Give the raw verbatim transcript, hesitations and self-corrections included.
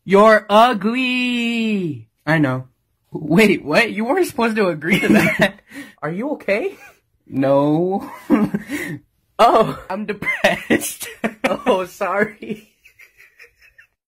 You're ugly! I know. Wait, what? You weren't supposed to agree to that. Are you okay? No. Oh, I'm depressed. oh, sorry.